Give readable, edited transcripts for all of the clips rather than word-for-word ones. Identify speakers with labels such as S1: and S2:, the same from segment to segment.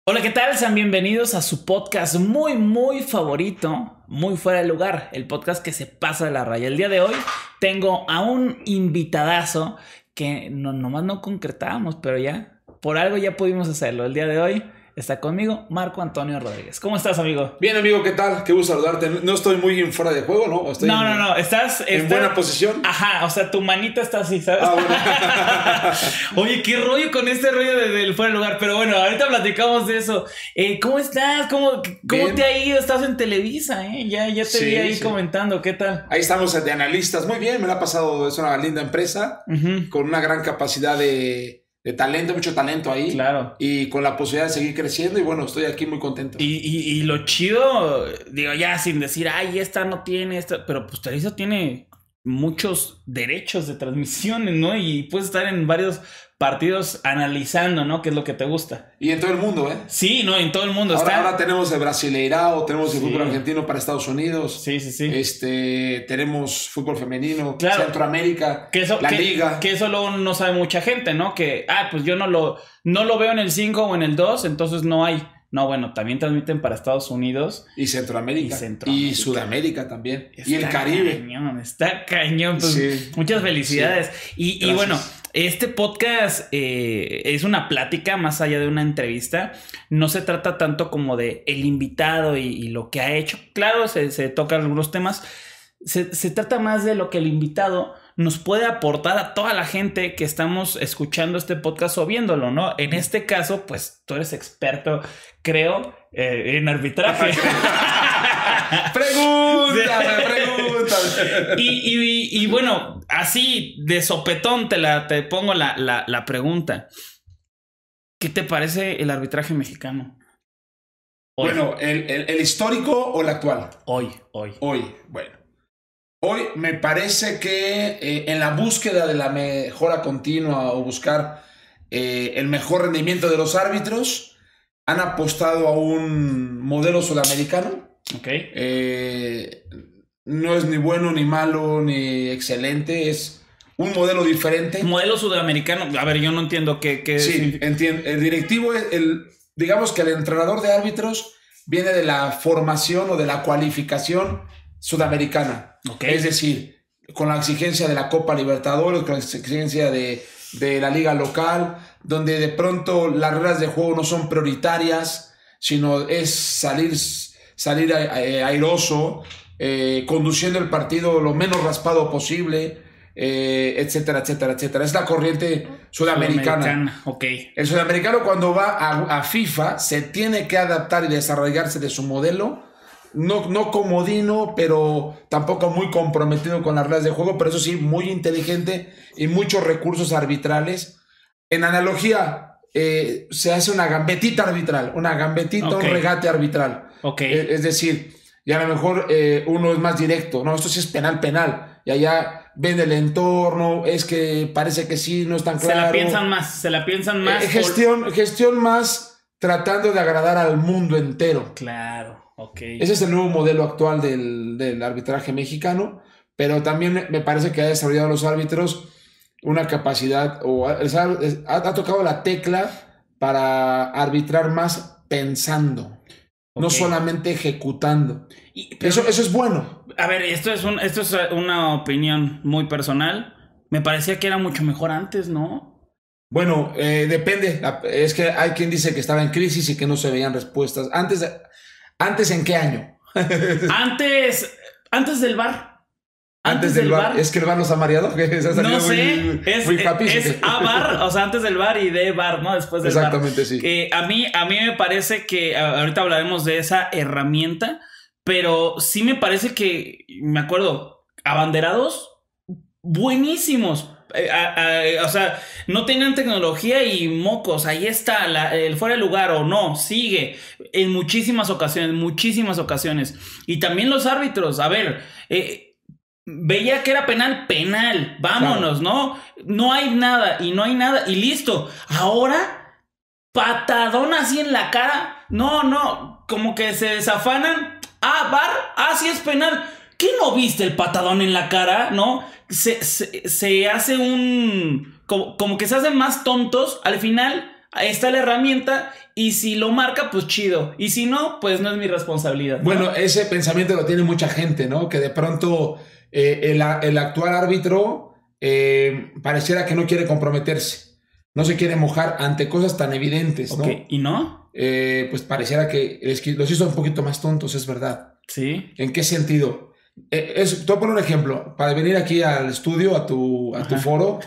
S1: Hola, ¿qué tal? Sean bienvenidos a su podcast muy favorito, muy fuera de lugar, el podcast que se pasa de la raya. El día de hoy tengo a un invitadazo que nomás no concretábamos, pero ya, por algo ya pudimos hacerlo. El día de hoy está conmigo Marco Antonio Rodríguez. ¿Cómo estás, amigo?
S2: Bien, amigo, ¿qué tal? Qué gusto saludarte. No estoy muy en fuera de juego, ¿no?
S1: No. Estás
S2: en buena posición.
S1: Ajá, o sea, tu manita está así, ¿sabes?
S2: Ah,
S1: bueno. Oye, qué rollo con este rollo del fuera de lugar. Pero bueno, ahorita platicamos de eso. ¿Cómo estás? ¿Cómo te ha ido? Estás en Televisa, ¿eh? Ya te vi ahí comentando. ¿Qué tal?
S2: Ahí estamos de analistas. Muy bien, me la ha pasado. Es una linda empresa con una gran capacidad de talento, mucho talento ahí.
S1: Claro.
S2: Y con la posibilidad de seguir creciendo. Y bueno, estoy aquí muy contento.
S1: Y lo chido, digo, ya sin decir, ay, esta no tiene, esta, pero pues Televisa tiene muchos derechos de transmisiones, ¿no? Y puedes estar en varios partidos analizando, ¿no? ¿Qué es lo que te gusta?
S2: Y en todo el mundo, ¿eh?
S1: Sí, no, en todo el mundo
S2: ahora tenemos el Brasileirao, tenemos el
S1: Sí.
S2: fútbol argentino para Estados Unidos.
S1: Sí.
S2: Tenemos fútbol femenino,
S1: Claro.
S2: Centroamérica, la Liga.
S1: Que eso luego no sabe mucha gente, ¿no? Que, pues yo no lo veo en el 5 o en el 2, entonces no hay. No, bueno, también transmiten para Estados Unidos.
S2: Y Centroamérica. Y Sudamérica también. Y el Caribe.
S1: Está cañón. Pues,
S2: sí.
S1: Muchas felicidades.
S2: Sí.
S1: Y bueno, este podcast es una plática más allá de una entrevista. No se trata tanto como de el invitado y lo que ha hecho. Claro, se tocan algunos temas. Se trata más de lo que el invitado nos puede aportar a toda la gente que estamos escuchando este podcast o viéndolo, ¿no? En este caso, pues tú eres experto, creo, en arbitraje.
S2: Pregúntame.
S1: Y bueno, así de sopetón te pongo la pregunta. ¿Qué te parece el arbitraje mexicano?
S2: Hoy. Bueno, ¿el histórico o el actual?
S1: Hoy.
S2: Bueno. Hoy me parece que en la búsqueda de la mejora continua o buscar el mejor rendimiento de los árbitros, han apostado a un modelo sudamericano.
S1: Ok.
S2: No es ni bueno, ni malo, ni excelente. Es un modelo diferente.
S1: Modelo sudamericano. A ver, yo no entiendo qué
S2: sí, entiendo. El directivo, digamos que el entrenador de árbitros viene de la formación o de la cualificación sudamericana.
S1: Okay.
S2: Es decir, con la exigencia de la Copa Libertadores, con la exigencia de la liga local, donde de pronto las reglas de juego no son prioritarias, sino es salir airoso, conduciendo el partido lo menos raspado posible, etcétera. Es la corriente sudamericana.
S1: Okay.
S2: El sudamericano, cuando va a FIFA, se tiene que adaptar y desarrollarse de su modelo. No comodino, pero tampoco muy comprometido con las reglas de juego, pero eso sí, muy inteligente y muchos recursos arbitrales. En analogía, se hace una gambetita arbitral, un regate arbitral.
S1: Okay.
S2: Es decir, y a lo mejor uno es más directo, no, esto sí es penal, y allá ven el entorno, es que parece que sí, no es tan claro.
S1: Se la piensan más.
S2: Gestión más tratando de agradar al mundo entero.
S1: Claro. Okay.
S2: Ese es el nuevo modelo actual del arbitraje mexicano, pero también me parece que ha desarrollado los árbitros una capacidad o ha tocado la tecla para arbitrar más pensando, no solamente ejecutando. Eso es bueno.
S1: A ver, esto es una opinión muy personal. Me parecía que era mucho mejor antes, ¿no?
S2: Bueno, depende. Es que hay quien dice que estaba en crisis y que no se veían respuestas. ¿Antes en qué año?
S1: Antes del VAR.
S2: Antes del VAR. ¿Es que el VAR nos ha mareado?
S1: No sé. Es a VAR, o sea, antes del VAR y de VAR, ¿no? Después del VAR.
S2: Exactamente, sí.
S1: A mí me parece que ahorita hablaremos de esa herramienta, pero sí me parece que, me acuerdo, abanderados buenísimos. O sea, no tenían tecnología y mocos, ahí está el fuera de lugar o no, sigue en muchísimas ocasiones. Y también los árbitros, a ver, veía que era penal, vámonos, claro. No hay nada y listo. Ahora, patadón así en la cara, no, como que se desafanan, VAR, sí es penal. ¿Qué no viste el patadón en la cara? ¿No? Se hace como que se hacen más tontos. Al final ahí está la herramienta y si lo marca, pues chido. Y si no, pues no es mi responsabilidad, ¿no?
S2: Bueno, ese pensamiento lo tiene mucha gente, ¿no? Que de pronto el actual árbitro pareciera que no quiere comprometerse, no se quiere mojar ante cosas tan evidentes, ¿no?
S1: ¿Y no?
S2: Pues pareciera que los hizo un poquito más tontos, es verdad.
S1: Sí.
S2: ¿En qué sentido? Te voy a poner un ejemplo. Para venir aquí al estudio, a tu foro,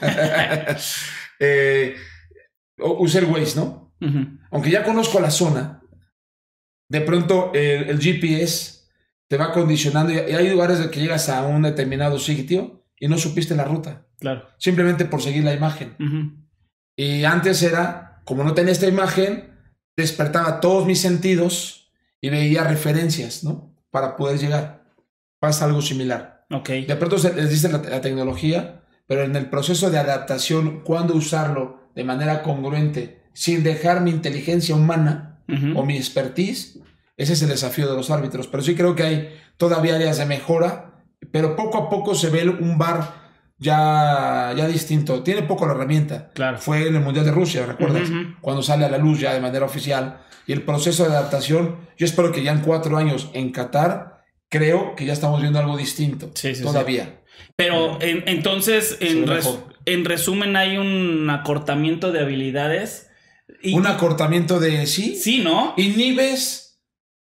S2: usé el Waze, ¿no? Aunque ya conozco la zona, de pronto el GPS te va condicionando y hay lugares de que llegas a un determinado sitio y no supiste la ruta.
S1: Claro.
S2: Simplemente por seguir la imagen. Y antes era, como no tenía esta imagen, despertaba todos mis sentidos y veía referencias, ¿no? Para poder llegar. Pasa algo similar.
S1: Okay.
S2: De pronto les dice la tecnología, pero en el proceso de adaptación, cuándo usarlo de manera congruente, sin dejar mi inteligencia humana o mi expertise, ese es el desafío de los árbitros. Pero sí creo que hay todavía áreas de mejora, pero poco a poco se ve un VAR ya distinto. Tiene poco la herramienta.
S1: Claro.
S2: Fue en el Mundial de Rusia, ¿recuerdas? Cuando sale a la luz ya de manera oficial. Y el proceso de adaptación, yo espero que ya en 4 años en Qatar, creo que ya estamos viendo algo distinto.
S1: Sí,
S2: todavía.
S1: Sí. Pero entonces, en resumen, hay un acortamiento de habilidades.
S2: Un acortamiento de sí.
S1: Sí, ¿no?
S2: Inhibes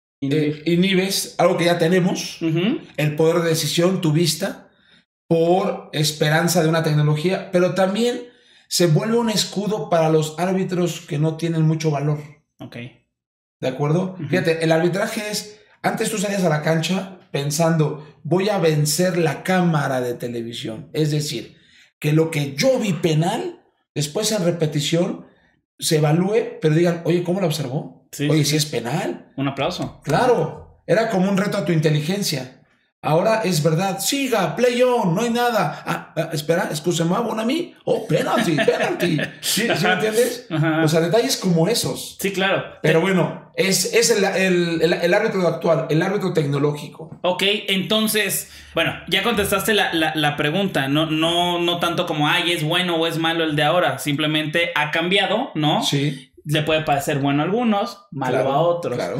S2: algo que ya tenemos, el poder de decisión, tu vista, por esperanza de una tecnología, pero también se vuelve un escudo para los árbitros que no tienen mucho valor.
S1: Ok.
S2: ¿De acuerdo? Fíjate, el arbitraje es, antes tú salías a la cancha pensando, voy a vencer la cámara de televisión. Es decir, que lo que yo vi penal, después en repetición, se evalúe, pero digan, oye, ¿cómo lo observó?
S1: Sí,
S2: oye,
S1: sí.
S2: si es penal.
S1: Un aplauso.
S2: Claro, era como un reto a tu inteligencia. Ahora es verdad, siga, play on, no hay nada. Espera, excuse-moi, bon ami. Oh, penalty. ¿Sí me entiendes? O sea, detalles como esos.
S1: Sí, claro.
S2: Pero bueno, es el árbitro actual, el árbitro tecnológico.
S1: Ok, entonces, bueno, ya contestaste la pregunta. No tanto como, es bueno o es malo el de ahora. Simplemente ha cambiado, ¿no?
S2: Sí.
S1: Le puede parecer bueno a algunos, malo a otros.
S2: Claro.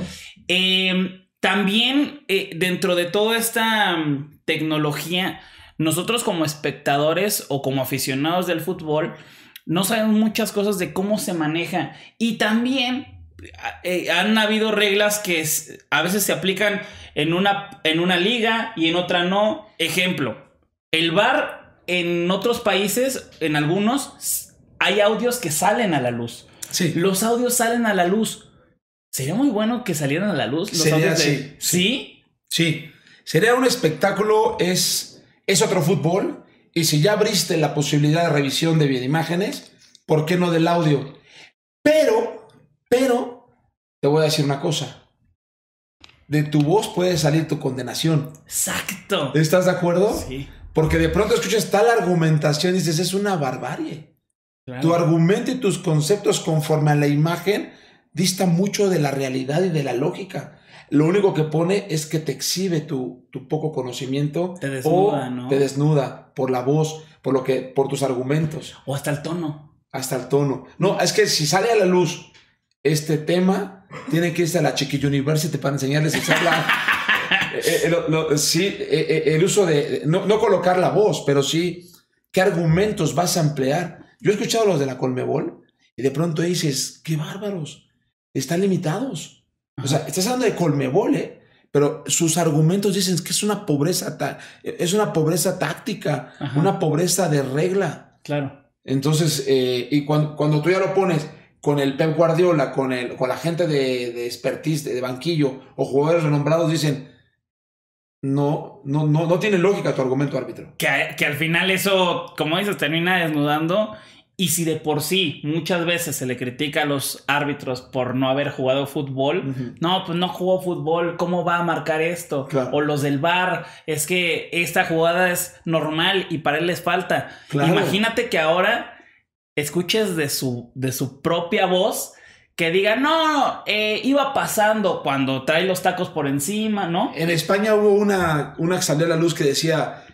S1: También dentro de toda esta tecnología, nosotros como espectadores o como aficionados del fútbol no sabemos muchas cosas de cómo se maneja. Y también han habido reglas que a veces se aplican en una liga y en otra no. Ejemplo, el VAR en otros países, en algunos, hay audios que salen a la luz.
S2: Sí.
S1: Los audios salen a la luz. ¿Sería muy bueno que salieran a la luz los audios de... ¿Sí?
S2: Sí. Sería un espectáculo, es otro fútbol. Y si ya abriste la posibilidad de revisión de imágenes, ¿por qué no del audio? Pero, te voy a decir una cosa. De tu voz puede salir tu condenación.
S1: Exacto.
S2: ¿Estás de acuerdo?
S1: Sí.
S2: Porque de pronto escuchas tal argumentación y dices, es una barbarie. Claro. Tu argumento y tus conceptos conforme a la imagen dista mucho de la realidad y de la lógica. Lo único que pone es que te exhibe tu poco conocimiento.
S1: Te desnuda, ¿no?
S2: Te desnuda por la voz, por tus argumentos.
S1: O hasta el tono.
S2: Hasta el tono. No, es que si sale a la luz este tema, tiene que irse a la Chiqui University para enseñarles a usar el uso de... No colocar la voz, pero sí qué argumentos vas a emplear. Yo he escuchado los de la Conmebol y de pronto dices, qué bárbaros. Están limitados. Ajá. O sea, estás hablando de Conmebol, pero sus argumentos dicen que es una pobreza táctica, ajá, una pobreza de regla.
S1: Claro.
S2: Entonces, y cuando tú ya lo pones con el Pep Guardiola, con la gente de expertise, de banquillo, o jugadores renombrados, dicen, no tiene lógica tu argumento, árbitro.
S1: Que al final eso, como dices, termina desnudando. Y si de por sí muchas veces se le critica a los árbitros por no haber jugado fútbol, no, pues no jugó fútbol, ¿cómo va a marcar esto?
S2: Claro.
S1: O los del VAR, es que esta jugada es normal y para él les falta. Claro. Imagínate que ahora escuches de su propia voz que diga, no, iba pasando cuando trae los tacos por encima, ¿no?
S2: En España hubo una que salió a la luz que decía,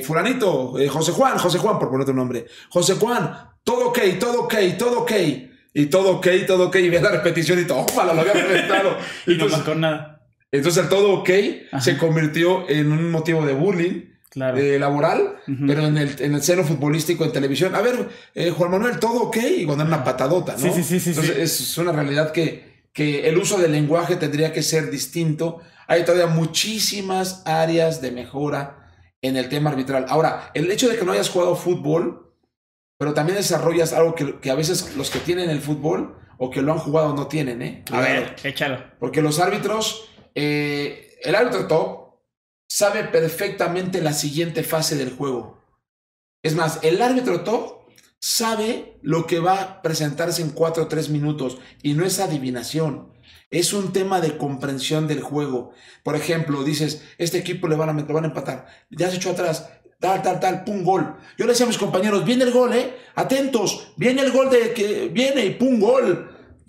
S2: fulanito, José Juan, por ponerte un nombre, José Juan, todo ok. y todo ok, y ve la repetición y tómala, lo había reventado.
S1: Y no marcó nada.
S2: Entonces el todo ok se convirtió en un motivo de bullying.
S1: Claro.
S2: Laboral, pero en el seno futbolístico en televisión. A ver, Juan Manuel, todo ok, y cuando era una patadota, ¿no?
S1: Sí.
S2: Entonces es una realidad que el uso del lenguaje tendría que ser distinto. Hay todavía muchísimas áreas de mejora en el tema arbitral. Ahora, el hecho de que no hayas jugado fútbol, pero también desarrollas algo que a veces los que tienen el fútbol o que lo han jugado no tienen, ¿eh?
S1: A ver, échalo.
S2: Porque los árbitros, el árbitro top sabe perfectamente la siguiente fase del juego. Es más, el árbitro top sabe lo que va a presentarse en 4 o 3 minutos y no es adivinación. Es un tema de comprensión del juego. Por ejemplo, dices, este equipo lo van a empatar. Ya se echó atrás, tal, pum, gol. Yo le decía a mis compañeros, viene el gol, atentos, viene el gol de que viene y pum, gol.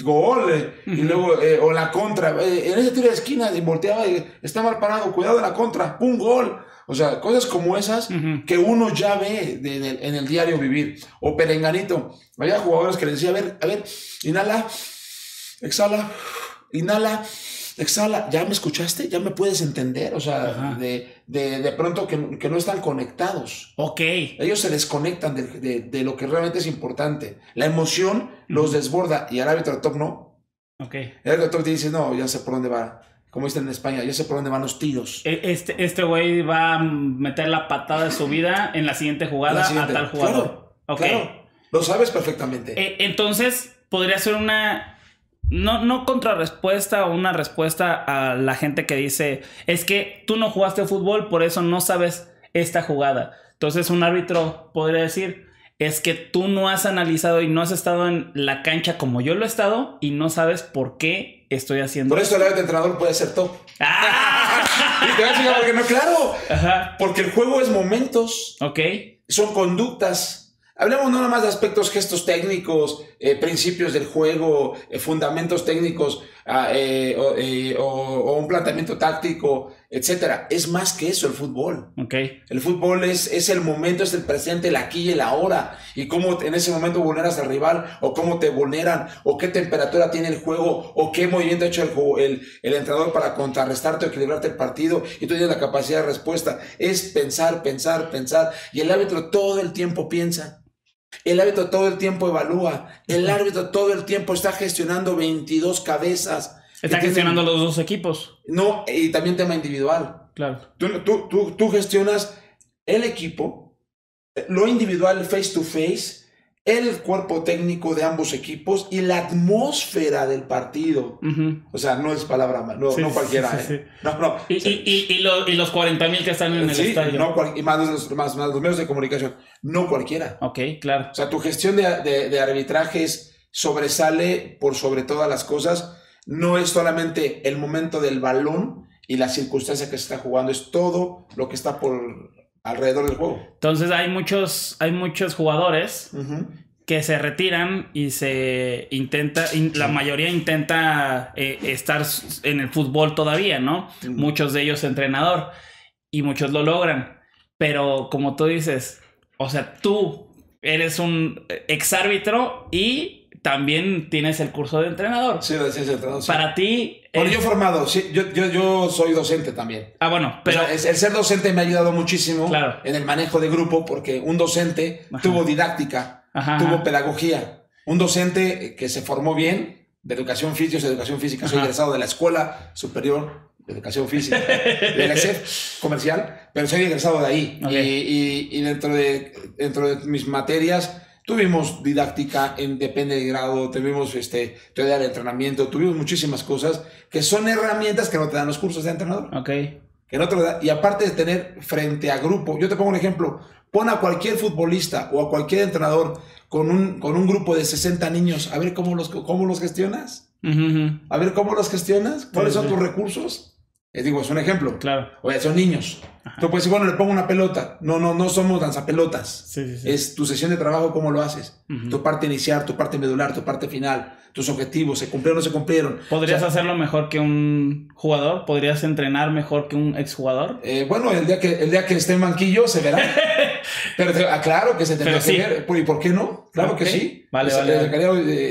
S2: Y luego o la contra en ese tiro de esquina y volteaba y está mal parado, cuidado de la contra, pum, gol. O sea, cosas como esas que uno ya ve en el diario vivir. O Perenganito, había jugadores que les decía, a ver, inhala, exhala, inhala, exhala. ¿Ya me escuchaste? ¿Ya me puedes entender? O sea, de pronto que no están conectados.
S1: Ok.
S2: Ellos se desconectan de lo que realmente es importante. La emoción los desborda y al árbitro top no.
S1: Ok.
S2: El árbitro top te dice, no, ya sé por dónde va. Como dicen en España, ya sé por dónde van los tiros.
S1: Este güey va a meter la patada de su vida en la siguiente jugada a tal jugador.
S2: Claro,
S1: okay.
S2: Claro. Lo sabes perfectamente.
S1: Entonces, podría ser una... No contrarrespuesta o una respuesta a la gente que dice, es que tú no jugaste fútbol, por eso no sabes esta jugada. Entonces un árbitro podría decir, es que tú no has analizado y no has estado en la cancha como yo lo he estado y no sabes por qué estoy haciendo.
S2: Por eso el árbitro entrenador puede ser top. Y te voy a decir porque no, claro.
S1: Ajá.
S2: Porque el juego es momentos.
S1: Ok.
S2: Son conductas. Hablemos no nada más de aspectos, gestos técnicos, principios del juego, fundamentos técnicos o un planteamiento táctico, etcétera. Es más que eso el fútbol.
S1: Okay.
S2: El fútbol es el momento, es el presente, el aquí y el ahora. Y cómo en ese momento vulneras al rival, o cómo te vulneran, o qué temperatura tiene el juego, o qué movimiento ha hecho el entrenador para contrarrestarte o equilibrarte el partido, y tú tienes la capacidad de respuesta. Es pensar. Y el árbitro todo el tiempo piensa. El árbitro todo el tiempo evalúa. El árbitro todo el tiempo está gestionando 22 cabezas.
S1: Está gestionando los dos equipos.
S2: No, y también tema individual.
S1: Claro.
S2: Tú gestionas el equipo, lo individual face to face, el cuerpo técnico de ambos equipos y la atmósfera del partido. O sea, no es palabra, no cualquiera. Sí. No.
S1: Y los 40,000 que están en el estadio.
S2: Y más los medios de comunicación. No cualquiera.
S1: Ok, claro.
S2: O sea, tu gestión de arbitrajes sobresale por sobre todas las cosas. No es solamente el momento del balón y la circunstancia que se está jugando, es todo lo que está por alrededor del juego.
S1: Entonces hay muchos jugadores que se retiran y la mayoría intenta estar en el fútbol todavía, ¿no? Muchos de ellos entrenador y muchos lo logran. Pero como tú dices, o sea, tú eres un exárbitro y también tienes el curso de entrenador.
S2: Sí, es entrenador. Sí.
S1: Para ti...
S2: Bueno, yo he formado, sí, yo soy docente también.
S1: Ah, bueno, pero...
S2: O sea, el ser docente me ha ayudado muchísimo en el manejo de grupo, porque un docente tuvo didáctica, tuvo pedagogía. Un docente que se formó bien, de educación física, soy egresado de la Escuela Superior de Educación Física, de la ESEF comercial, pero soy egresado de ahí. Okay. Y dentro de mis materias... Tuvimos didáctica, depende del grado, tuvimos teoría del entrenamiento, tuvimos muchísimas cosas que son herramientas que no te dan los cursos de entrenador.
S1: Ok.
S2: Que no te lo dan. Y aparte de tener frente a grupo, yo te pongo un ejemplo, pon a cualquier futbolista o a cualquier entrenador con un grupo de 60 niños, a ver cómo los gestionas. A ver cómo los gestionas, cuáles son tus recursos. Digo, es un ejemplo.
S1: Claro.
S2: Oye, son niños. Tú puedes decir, bueno, le pongo una pelota. No somos lanzapelotas.
S1: Sí.
S2: Es tu sesión de trabajo, ¿cómo lo haces? Tu parte inicial, tu parte medular, tu parte final, tus objetivos, ¿se cumplieron o no se cumplieron?
S1: ¿Podrías hacerlo mejor que un jugador? ¿Podrías entrenar mejor que un exjugador?
S2: Bueno, el día que esté en banquillo se verá. Pero claro que se tendrá que ver. ¿Y por qué no? Claro que sí.
S1: Vale.
S2: Le sacaría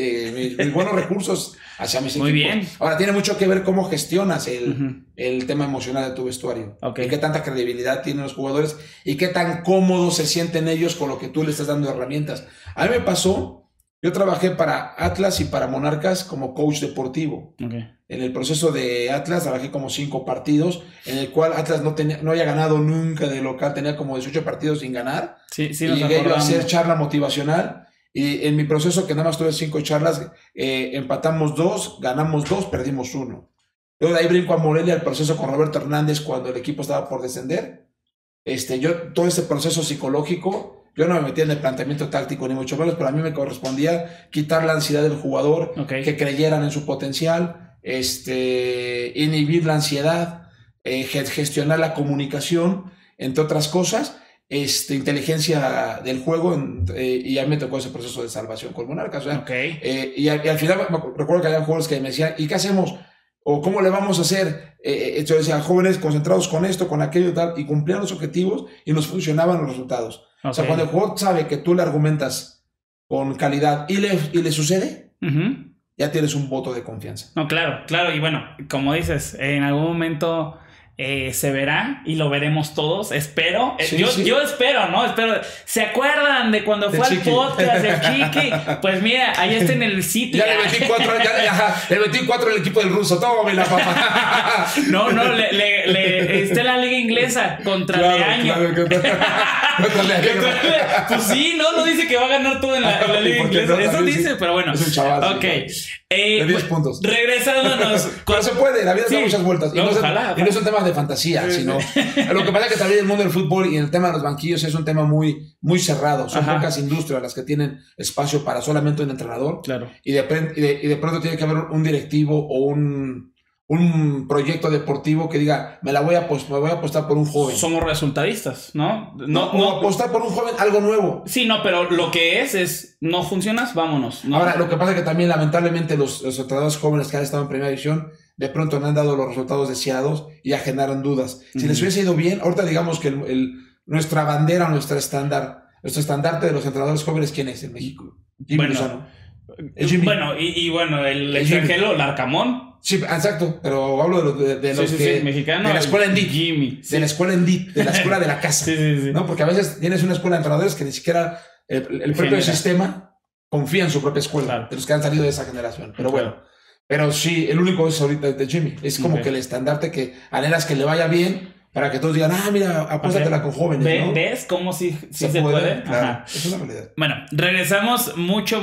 S2: mis buenos recursos hacia mis
S1: Muy
S2: equipos.
S1: bien.
S2: Ahora, tiene mucho que ver cómo gestionas el tema emocional de tu vestuario.
S1: Okay.
S2: Y qué tanta credibilidad tienen los jugadores y qué tan cómodos se sienten ellos con lo que tú les estás dando herramientas. A mí me pasó, yo trabajé para Atlas y para Monarcas como coach deportivo.
S1: Okay.
S2: En el proceso de Atlas trabajé como 5 partidos, en el cual Atlas no había ganado nunca de local, tenía como 18 partidos sin ganar.
S1: Sí,
S2: y llegué yo a hacer charla motivacional. Y en mi proceso, que nada más tuve 5 charlas, empatamos 2, ganamos 2, perdimos 1. Luego de ahí brinco a Morelia, el proceso con Roberto Hernández cuando el equipo estaba por descender. Todo ese proceso psicológico, yo no me metía en el planteamiento táctico ni mucho menos, pero a mí me correspondía quitar la ansiedad del jugador, que creyeran en su potencial, inhibir la ansiedad, gestionar la comunicación, entre otras cosas. Inteligencia del juego, y a mí me tocó ese proceso de salvación con Monarcas. Y al final recuerdo que había jugadores que me decían, ¿y qué hacemos? ¿O cómo le vamos a hacer? Yo decía, jóvenes concentrados con esto, con aquello y tal, y cumplían los objetivos y nos funcionaban los resultados. O sea, cuando el jugador sabe que tú le argumentas con calidad y le sucede, ya tienes un voto de confianza.
S1: No, claro, y bueno, como dices, en algún momento se verá y lo veremos todos, espero. Yo espero, ¿no? ¿Se acuerdan de cuando fue al podcast del Chiqui? Pues mira, ahí está en el sitio.
S2: Ya le metí 4, le metí 4 el equipo del ruso, tómame la papá.
S1: No, está en la liga inglesa contra Leaño. Pues sí, no dice que va a ganar todo en la liga inglesa. Eso dice, pero bueno.
S2: Es un chaval.
S1: Ok.
S2: De 10 puntos.
S1: Regresándonos.
S2: Pero se puede, la vida da muchas vueltas. Y no es un tema de fantasía, sino. Lo que pasa es que también el mundo del fútbol y el tema de los banquillos es un tema muy, muy cerrado. Son pocas industrias las que tienen espacio para solamente un entrenador.
S1: Claro.
S2: Y de pronto tiene que haber un directivo o un proyecto deportivo que diga, me voy a apostar por un joven.
S1: Somos resultadistas, ¿no?
S2: O apostar por un joven, algo nuevo.
S1: Sí, no, pero lo que es no funcionas, vámonos, ¿no?
S2: Ahora, lo que pasa es que también lamentablemente los entrenadores jóvenes que han estado en primera división de pronto no han dado los resultados deseados y ya generan dudas. Si les hubiese ido bien, ahorita digamos que nuestra bandera, nuestro estandarte de los entrenadores jóvenes, ¿quién es en México? Jimmy Lozano.
S1: Bueno, el extranjero, Larcamón.
S2: Sí, exacto, pero hablo de los que...
S1: mexicano.
S2: De la escuela Endit.
S1: Jimmy.
S2: De la escuela Endit, de la escuela de la casa.
S1: Sí.
S2: ¿No? Porque a veces tienes una escuela de entrenadores que ni siquiera el propio sistema confía en su propia escuela, claro, de los que han salido de esa generación. Pero bueno, pero sí, el único es ahorita de Jimmy. Es como que el estandarte que anhelas que le vaya bien para que todos digan, mira, apuéstatela con jóvenes, ¿no?
S1: ¿Ves cómo sí se puede?
S2: Claro, es una realidad.
S1: Bueno, regresamos mucho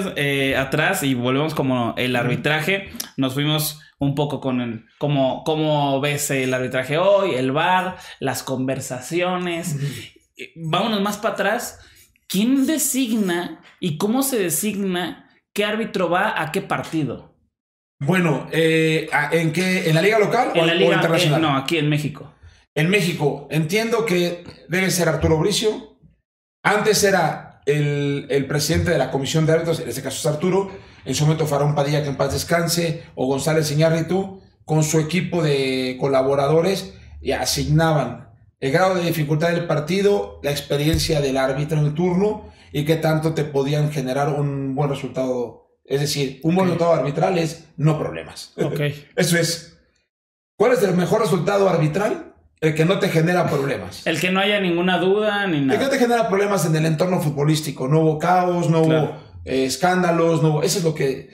S1: atrás y volvemos como el arbitraje. Nos fuimos un poco con cómo ves el arbitraje hoy, el VAR, las conversaciones. Vámonos más para atrás. ¿Quién designa y cómo se designa qué árbitro va a qué partido?
S2: Bueno, ¿en qué? ¿En la liga local o internacional?
S1: No, aquí en México.
S2: En México, entiendo que debe ser Arturo Bricio. Antes era el presidente de la comisión de árbitros, en este caso es Arturo. En su momento Faraón Padilla, que en paz descanse, o González Iñárritu, con su equipo de colaboradores, y asignaban el grado de dificultad del partido, la experiencia del árbitro en el turno y qué tanto te podían generar un buen resultado. Es decir, un buen resultado arbitral es no problemas. Eso es. ¿Cuál es el mejor resultado arbitral? El que no te genera problemas.
S1: El que no haya ninguna duda ni nada.
S2: El que no te genera problemas en el entorno futbolístico. No hubo caos, no hubo escándalos, no hubo... Eso es lo que...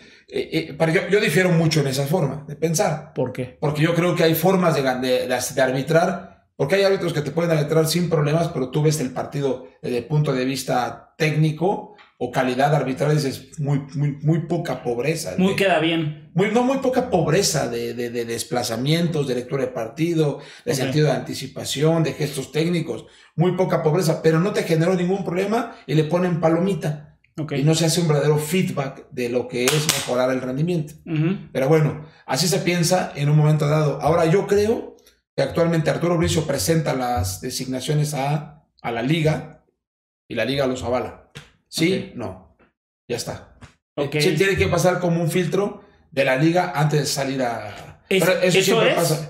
S2: yo difiero mucho en esa forma de pensar.
S1: ¿Por qué?
S2: Porque yo creo que hay formas de arbitrar. Porque hay árbitros que te pueden arbitrar sin problemas, pero tú ves el partido desde el punto de vista técnico o calidad arbitral, es muy poca pobreza.
S1: Queda bien.
S2: Muy poca pobreza de desplazamientos, de lectura de partido, de sentido de anticipación, de gestos técnicos. Muy poca pobreza, pero no te generó ningún problema y le ponen palomita. Y no se hace un verdadero feedback de lo que es mejorar el rendimiento. Pero bueno, así se piensa en un momento dado. Ahora yo creo que actualmente Arturo Bricio presenta las designaciones a la liga y la liga los avala. ¿Sí? No. Ya está. Sí, tiene que pasar como un filtro de la liga antes de salir a...
S1: Eso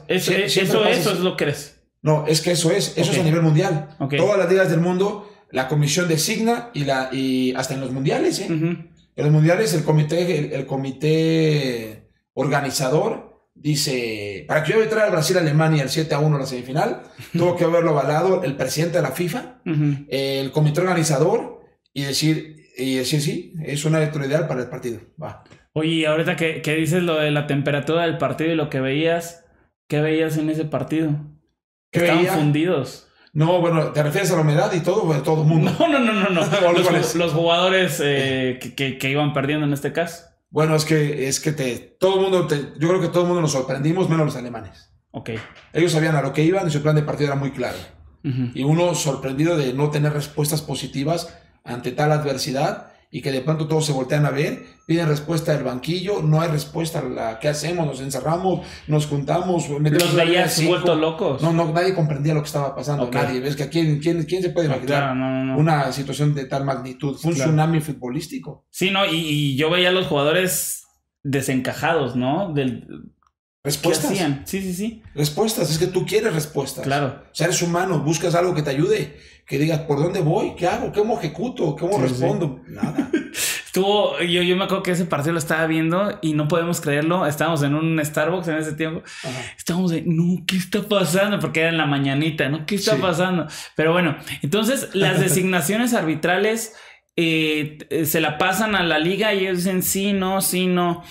S1: es lo que crees.
S2: No, es que eso es a nivel mundial. Todas las ligas del mundo, la comisión designa y hasta en los mundiales, En los mundiales el comité organizador dice, para que yo traiga al Brasil a Alemania el 7-1 la semifinal, tuvo que haberlo avalado el presidente de la FIFA, el comité organizador, y decir sí, es un árbitro ideal para el partido. Va.
S1: Oye, ahorita que dices lo de la temperatura del partido y lo que veías, ¿qué veías en ese partido? Estaban fundidos.
S2: No, bueno, ¿te refieres a la humedad y todo? Bueno, todo el mundo.
S1: No. los jugadores que iban perdiendo en este caso.
S2: Bueno, es que todo el mundo, yo creo que todo el mundo nos sorprendimos, menos los alemanes.
S1: Ok.
S2: Ellos sabían a lo que iban y su plan de partido era muy claro. Y uno sorprendido de no tener respuestas positivas ante tal adversidad y que de pronto todos se voltean a ver, piden respuesta del banquillo, no hay respuesta. ¿Qué hacemos? Nos encerramos, nos juntamos,
S1: los veías vueltos locos.
S2: No, nadie comprendía lo que estaba pasando. Okay. Nadie. ¿Ves que ¿quién se puede imaginar una situación de tal magnitud? Fue un tsunami futbolístico.
S1: Sí, no, y yo veía a los jugadores desencajados, ¿no?
S2: ¿Respuestas?
S1: ¿Qué hacían? Sí.
S2: Respuestas, es que tú quieres respuestas.
S1: Claro.
S2: O sea, eres humano, buscas algo que te ayude, que digas, ¿por dónde voy? ¿Qué hago? ¿Cómo ejecuto? ¿Cómo respondo? Sí. Nada.
S1: Yo me acuerdo que ese partido lo estaba viendo y no podemos creerlo. Estábamos en un Starbucks en ese tiempo. Estábamos de, no, ¿qué está pasando? Porque era en la mañanita, ¿no? ¿Qué está pasando? Pero bueno, entonces las designaciones arbitrales se la pasan a la liga y ellos dicen sí, no.
S2: Sí,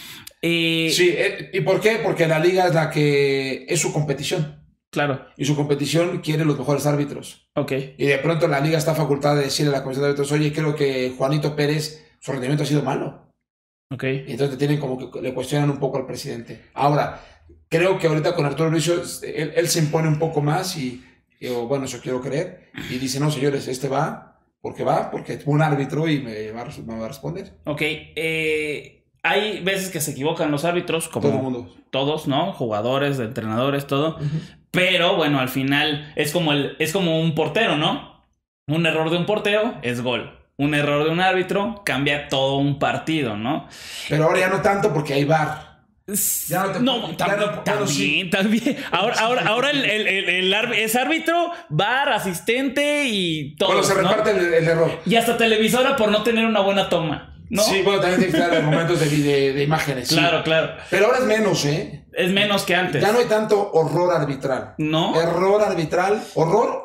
S2: ¿y por qué? Porque la liga es la que es su competición.
S1: Claro.
S2: Y su competición quiere los mejores árbitros.
S1: Ok.
S2: Y de pronto la liga está facultada de decirle a la comisión de árbitros, oye, creo que Juanito Pérez, su rendimiento ha sido malo.
S1: Ok.
S2: Y entonces tienen como que le cuestionan un poco al presidente. Ahora, creo que ahorita con Arturo Bricio, él se impone un poco más y bueno, eso quiero creer. Y dice, no, señores, porque es un árbitro y me va a responder.
S1: Ok. Hay veces que se equivocan los árbitros, como
S2: todo el mundo.
S1: Todos, ¿no? Jugadores, entrenadores, todo. Pero bueno, al final es como un portero, ¿no? Un error de un portero es gol. Un error de un árbitro cambia todo un partido, ¿no?
S2: Pero ahora ya no tanto porque hay VAR.
S1: También. Ahora es árbitro, VAR, asistente y todo.
S2: Bueno, se reparte el error.
S1: Y hasta televisora por no tener una buena toma. ¿No?
S2: Sí, bueno, también tiene que estar momentos de imágenes.
S1: Claro.
S2: Pero ahora es menos, ¿eh?
S1: Es menos que antes.
S2: Ya no hay tanto horror arbitral.
S1: ¿No?
S2: Error arbitral. ¿Horror?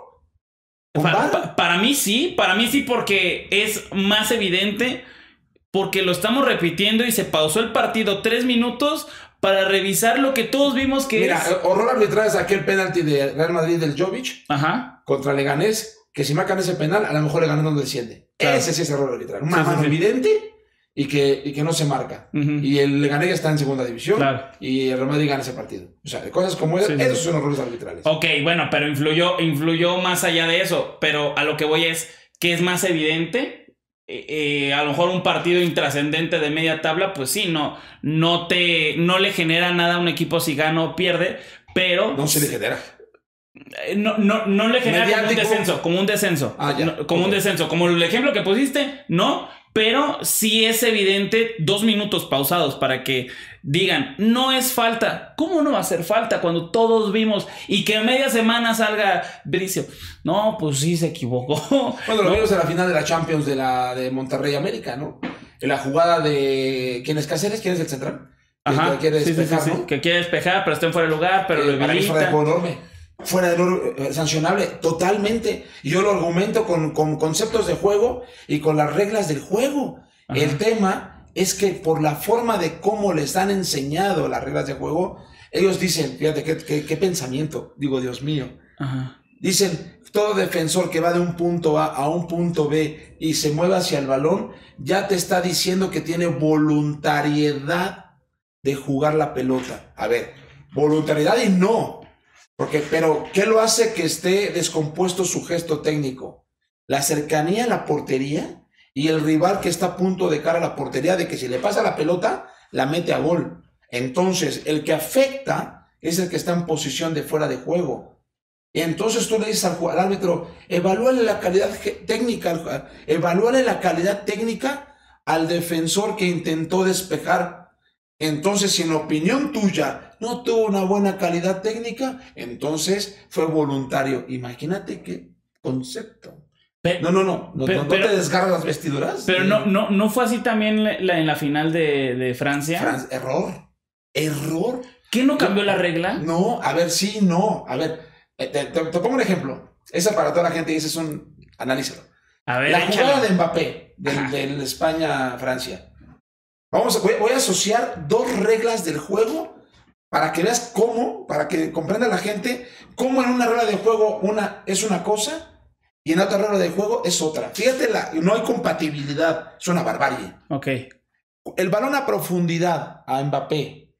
S1: Para mí sí, porque es más evidente, porque lo estamos repitiendo y se pausó el partido 3 minutos para revisar lo que todos vimos que
S2: Mira, horror arbitral es aquel penalti de Real Madrid del Jovic contra Leganés, que si marcan ese penal, a lo mejor Leganés no desciende. Claro. Ese sí es error arbitral. Una mano evidente y que no se marca. Y el Leganés está en segunda división y el Real Madrid gana ese partido. O sea, cosas como esas, esos son errores arbitrales.
S1: Ok, bueno, pero influyó más allá de eso. Pero a lo que voy es que es más evidente. A lo mejor un partido intrascendente de media tabla, pues sí, no le genera nada a un equipo si gana o pierde, pero...
S2: No se le genera.
S1: No le genera como un descenso. Un descenso. Como el ejemplo que pusiste, no. Pero sí es evidente 2 minutos pausados para que digan, no es falta. ¿Cómo no va a ser falta cuando todos vimos y que a media semana salga Bricio? No, pues sí se equivocó.
S2: Bueno, lo vimos en la final de la Champions de Monterrey América, ¿no? En la jugada de... ¿Quién es Cáceres? ¿Quién es el central?
S1: Que quiere despejar, ¿no? Que quiere despejar, pero está en fuera de lugar, pero lo habilita.
S2: Fuera de juego enorme. Fuera de sancionable totalmente. Y yo lo argumento con conceptos de juego y con las reglas del juego. El tema es que por la forma de cómo les han enseñado las reglas de juego, ellos dicen, fíjate qué pensamiento, digo, Dios mío. Dicen, todo defensor que va de un punto A a un punto B y se mueve hacia el balón, ya te está diciendo que tiene voluntariedad de jugar la pelota. A ver, voluntariedad y no. Pero, ¿qué lo hace que esté descompuesto su gesto técnico? La cercanía a la portería y el rival que está a punto de cara a la portería, de que si le pasa la pelota, la mete a gol. Entonces, el que afecta es el que está en posición de fuera de juego. Y entonces tú le dices al árbitro, evalúale la calidad técnica al defensor que intentó despejar. Entonces, si en opinión tuya no tuvo una buena calidad técnica, entonces fue voluntario. Imagínate qué concepto. No te desgarras las vestiduras.
S1: Pero no fue así también en la final de Francia.
S2: Error.
S1: ¿Qué no cambió la regla?
S2: No, a ver, sí, no. A ver, te pongo un ejemplo. Esa para toda la gente y ese es un... Analízalo.
S1: A ver,
S2: la jugada de Mbappé del España-Francia. Voy a asociar dos reglas del juego para que veas cómo, para que comprenda la gente cómo en una regla de juego una es una cosa y en otra regla de juego es otra. Fíjate, no hay compatibilidad, es una barbarie.
S1: Ok.
S2: El balón a profundidad a Mbappé,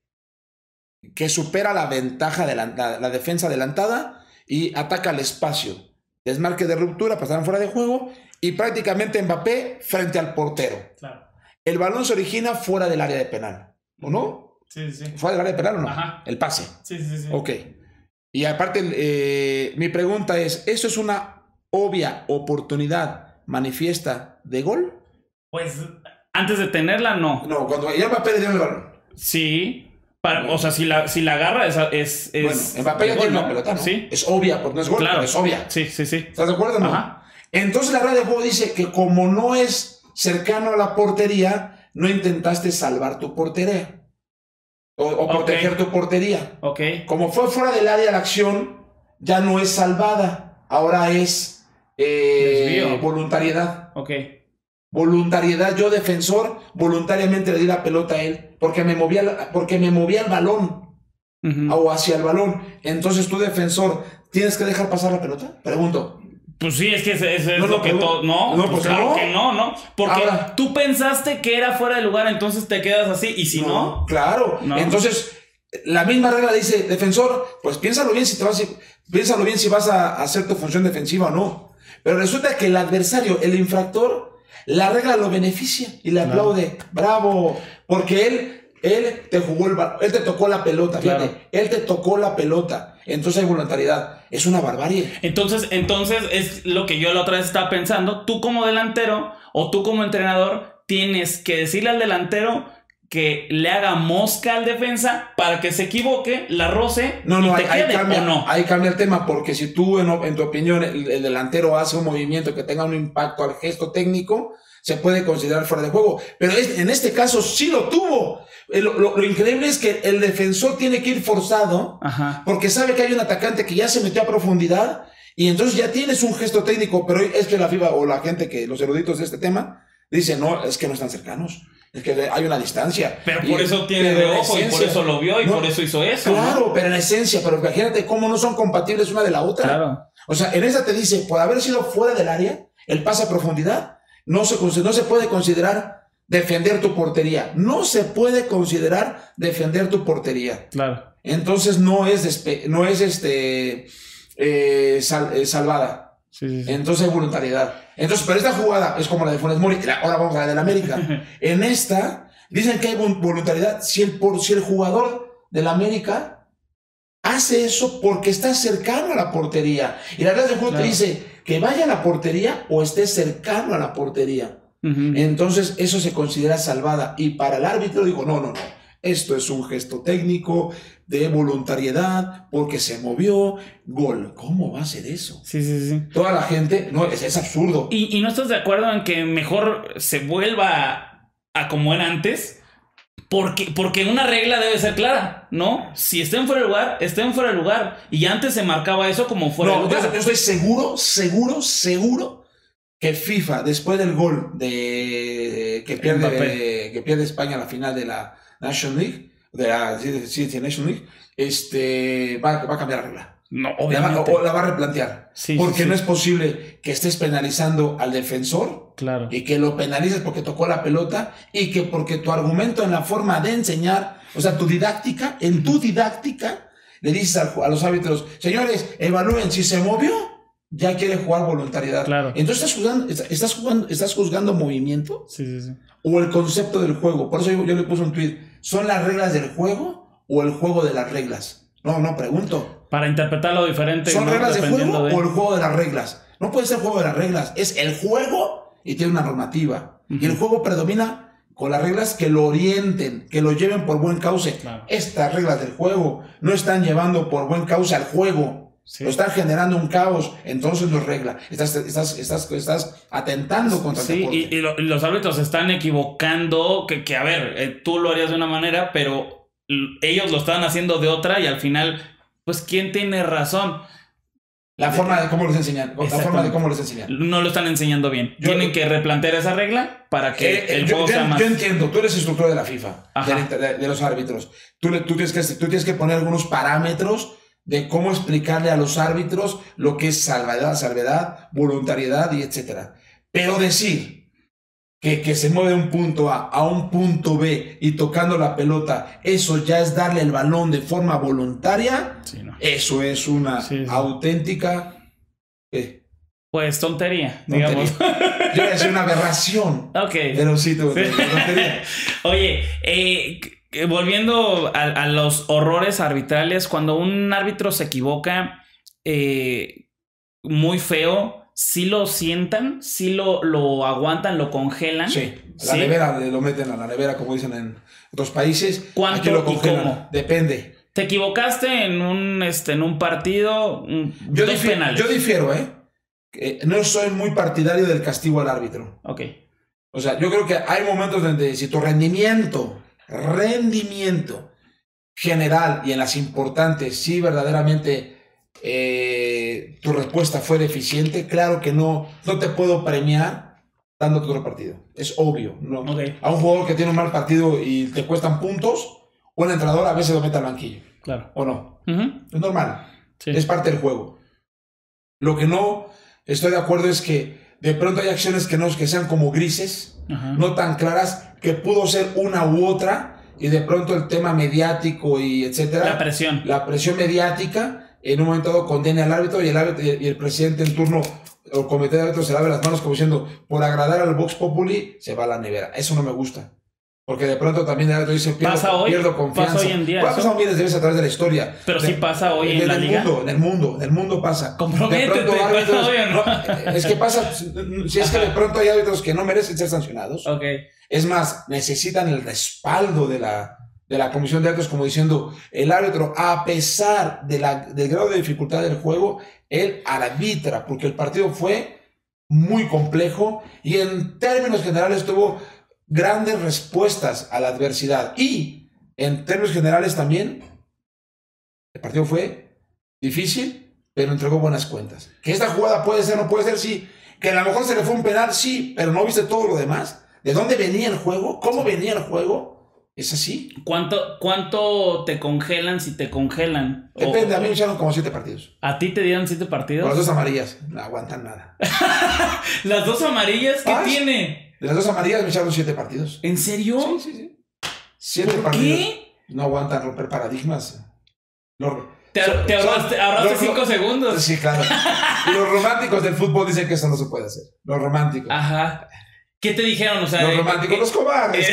S2: que supera la ventaja de la defensa adelantada y ataca al espacio. Desmarque de ruptura, pasaron fuera de juego y prácticamente Mbappé frente al portero.
S1: Claro.
S2: El balón se origina fuera del área de penal, ¿o no?
S1: Sí.
S2: ¿Fuera del área de penal o no?
S1: Ajá.
S2: El pase.
S1: Sí.
S2: Ok. Y aparte, mi pregunta es, ¿eso es una obvia oportunidad manifiesta de gol?
S1: Pues antes de tenerla, no.
S2: No, cuando ya Mbappé le dio el balón.
S1: Sí. O sea, si la agarra es
S2: bueno, Mbappé ya tiene una pelota, ¿no?
S1: Sí.
S2: Es obvia, porque no es gol,
S1: claro.
S2: pero es obvia.
S1: Sí.
S2: ¿Estás de acuerdo o no?
S1: Ajá.
S2: Entonces la regla de juego dice que como no es cercano a la portería, no intentaste salvar tu portería. O proteger tu portería.
S1: Ok.
S2: Como fue fuera del área la acción, ya no es salvada. Ahora es voluntariedad.
S1: Ok.
S2: Voluntariedad. Yo, defensor, voluntariamente le di la pelota a él porque me movía el balón. O hacia el balón. Entonces tú, defensor, ¿tienes que dejar pasar la pelota? Pregunto.
S1: Pues sí, es que eso es lo que todo... No, pues claro que no. Porque ahora, tú pensaste que era fuera de lugar, entonces te quedas así. Y si no...
S2: Claro. No. Entonces, la misma regla dice, defensor, pues piénsalo bien si vas a hacer tu función defensiva o no. Pero resulta que el adversario, el infractor, la regla lo beneficia y le aplaude. Bravo. Porque él te jugó él te tocó la pelota, fíjate. Claro. Él te tocó la pelota. Entonces hay voluntariedad. Es una barbarie.
S1: Entonces es lo que yo la otra vez estaba pensando. Tú como delantero o tú como entrenador tienes que decirle al delantero que le haga mosca al defensa para que se equivoque, la roce y te quede,
S2: cambia,
S1: ¿o no?
S2: Ahí cambia el tema, porque si tú en tu opinión el delantero hace un movimiento que tenga un impacto al gesto técnico, se puede considerar fuera de juego. Pero en este caso sí lo tuvo. Lo increíble es que el defensor tiene que ir forzado.
S1: Ajá.
S2: Porque sabe que hay un atacante que ya se metió a profundidad y entonces ya tienes un gesto técnico, pero es que la FIBA o la gente los eruditos de este tema dicen, no, es que no están cercanos. Es que hay una distancia.
S1: Pero por eso tiene de ojo y por eso lo vio y por eso hizo eso.
S2: Claro, ¿no? Pero en esencia, pero imagínate cómo no son compatibles una de la otra.
S1: Claro.
S2: O sea, en esa te dice, por haber sido fuera del área, el pase a profundidad, no se puede considerar defender tu portería. No se puede considerar defender tu portería.
S1: Claro.
S2: Entonces no es salvada.
S1: Sí.
S2: Entonces hay voluntariedad. Entonces, pero esta jugada es como la de Funes Mori. Ahora vamos a la del América. En esta, dicen que hay voluntariedad si el jugador del América hace eso porque está cercano a la portería. Y la regla del juego te dice que vaya a la portería o esté cercano a la portería. Entonces eso se considera salvada. Y para el árbitro digo, no. Esto es un gesto técnico de voluntariedad porque se movió. Gol. ¿Cómo va a ser eso?
S1: Sí.
S2: Toda la gente, no, es absurdo.
S1: ¿Y no estás de acuerdo en que mejor se vuelva a como era antes? Porque una regla debe ser clara, ¿no? Si estén fuera de lugar, estén fuera de lugar. Y antes se marcaba eso como fuera de lugar.
S2: Yo estoy seguro que FIFA, después del gol que pierde España a la final de la National League, de la National League, va a cambiar la regla.
S1: No, obviamente.
S2: O la va a replantear. Porque no es posible que estés penalizando al defensor.
S1: Claro.
S2: Y que lo penalices porque tocó la pelota y que porque tu argumento en la forma de enseñar, o sea, tu didáctica, le dices a los árbitros, señores, evalúen si se movió, ya quiere jugar voluntariedad.
S1: Claro.
S2: Entonces estás juzgando movimiento.
S1: Sí.
S2: O el concepto del juego. Por eso yo le puse un tweet. ¿Son las reglas del juego o el juego de las reglas? No, pregunto.
S1: Para interpretarlo diferente.
S2: ¿Son reglas de juego o el juego de las reglas? No puede ser el juego de las reglas. Es el juego y tiene una normativa. Y el juego predomina con las reglas que lo orienten, que lo lleven por buen cauce.
S1: Claro.
S2: Estas reglas del juego no están llevando por buen cauce al juego.
S1: Sí.
S2: Lo están generando un caos, entonces no es regla. Estás atentando contra el
S1: Sí,
S2: deporte.
S1: y los árbitros se están equivocando, que a ver, tú lo harías de una manera, pero ellos lo estaban haciendo de otra y al final, pues, ¿quién tiene razón?
S2: La forma de cómo les enseñan. La forma de cómo les enseñan.
S1: No lo están enseñando bien. Tienen que replantear esa regla para que el juego sea más...
S2: Yo entiendo, tú eres instructor de la FIFA, de los árbitros. Tú tienes que poner algunos parámetros de cómo explicarle a los árbitros lo que es salvedad, voluntariedad y etcétera. Pero decir que se mueve de un punto A un punto B y tocando la pelota, eso ya es darle el balón de forma voluntaria.
S1: Sí, no.
S2: Eso es una auténtica...
S1: Pues tontería, digamos.
S2: Yo iba a decir una aberración.
S1: Ok.
S2: Pero sí, tontería.
S1: Oye, volviendo a los horrores arbitrales, cuando un árbitro se equivoca muy feo, ¿sí lo sientan? ¿Sí lo aguantan, lo congelan?
S2: Sí, la nevera lo meten a la nevera, como dicen en otros países.
S1: ¿Cuánto
S2: aquí lo congelan.
S1: y cómo?
S2: Depende.
S1: ¿Te equivocaste en un partido?
S2: Yo
S1: Penales.
S2: No soy muy partidario del castigo al árbitro.
S1: Ok.
S2: O sea, yo creo que hay momentos donde si tu rendimiento general y en las importantes, sí verdaderamente tu respuesta fue deficiente, claro que no te puedo premiar dándote otro partido. Es obvio, ¿no?
S1: Okay.
S2: A un jugador que tiene un mal partido y te cuestan puntos, un entrenador a veces lo mete al banquillo.
S1: Claro.
S2: ¿O no?
S1: Uh-huh.
S2: Es normal.
S1: Sí.
S2: Es parte del juego. Lo que no estoy de acuerdo es que de pronto hay acciones que sean como grises, no tan claras, que pudo ser una u otra, y de pronto el tema mediático y etcétera. La presión mediática, en un momento dado condene al árbitro y el presidente en turno o el comité de árbitros se lave las manos como diciendo, por agradar al Vox Populi, se va a la nevera. Eso no me gusta. Porque de pronto también el árbitro dice, pierdo confianza.
S1: Pasa hoy en día.
S2: Ha pasado miles de veces a través de la historia.
S1: Pero sí pasa hoy en la liga.
S2: En el mundo pasa.
S1: Comprométete,
S2: de pronto árbitros,
S1: no.
S2: Es que pasa, si es que de pronto hay árbitros que no merecen ser sancionados.
S1: Okay.
S2: Es más, necesitan el respaldo de la comisión de árbitros, como diciendo, el árbitro, a pesar del grado de dificultad del juego, él arbitra, porque el partido fue muy complejo y en términos generales tuvo grandes respuestas a la adversidad. Y en términos generales también, el partido fue difícil, pero entregó buenas cuentas. Que esta jugada puede ser, no puede ser, sí. Que a lo mejor se le fue un penal, sí, pero no viste todo lo demás. ¿De dónde venía el juego? ¿Cómo venía el juego? ¿Es así?
S1: ¿Cuánto te congelan si te congelan?
S2: Depende, a mí me echaron como 7 partidos.
S1: ¿A ti te dieron 7 partidos?
S2: Con las 2 amarillas, no aguantan nada.
S1: ¿Las 2 amarillas? ¿Qué tiene?
S2: De las 2 amarillas me echaron 7 partidos.
S1: ¿En serio?
S2: Sí. 7
S1: ¿Por
S2: partidos.
S1: ¿Qué?
S2: No aguantan romper paradigmas.
S1: Te ahorraste 5 segundos.
S2: Sí, claro. Los románticos del fútbol dicen que eso no se puede hacer. Los románticos.
S1: Ajá. ¿Qué te dijeron? O sea,
S2: los románticos, los cobardes.